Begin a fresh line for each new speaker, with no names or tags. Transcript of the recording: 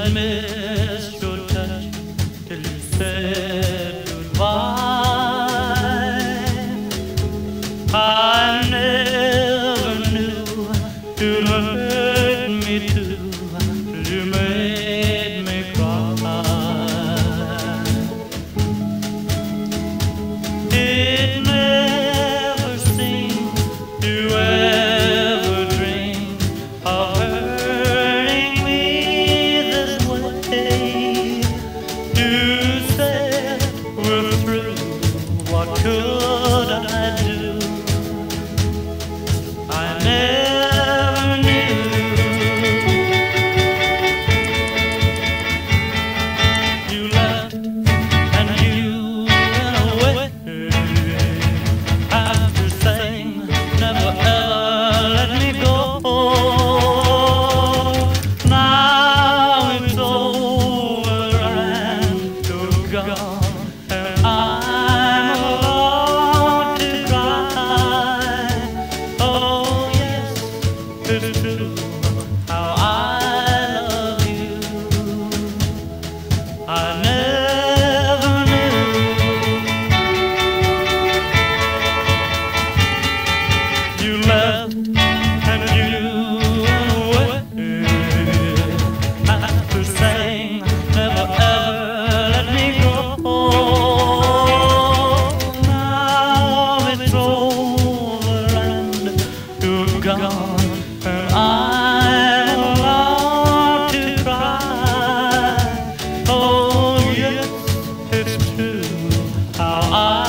I'd missed your touch till you said goodbye. I never knew you'd hurt me too till you made me cry. It never seemed you ever dreamed of hurting me this way. You said we're through, what could I do? I never knew. You left and you went away after saying never ever let me go. Now it's over and you're gone, and I'm alone to cry. Oh yes, it's true how I love you. I never knew. You left and you went away after saying never ever let me go. Now it's over and you're gone, and I'm allowed to cry. Oh yes, it's true how I